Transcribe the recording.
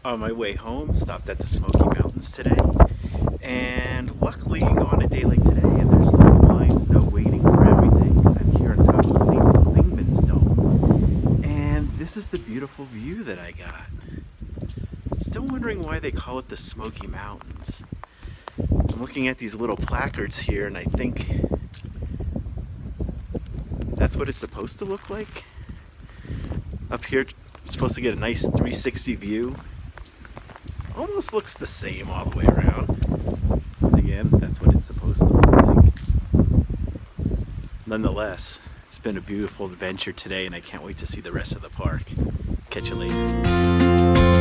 On my way home, stopped at the Smoky Mountains today, and luckily on a day like today, and there's no lines, no waiting for everything. I'm here on top of Clingmans Dome, and this is the beautiful view that I got. Still wondering why they call it the Smoky Mountains. I'm looking at these little placards here, and I think that's what it's supposed to look like. Up here, you're supposed to get a nice 360 view. Almost looks the same all the way around. Again, that's what it's supposed to look like. Nonetheless, it's been a beautiful adventure today, and I can't wait to see the rest of the park. Catch you later.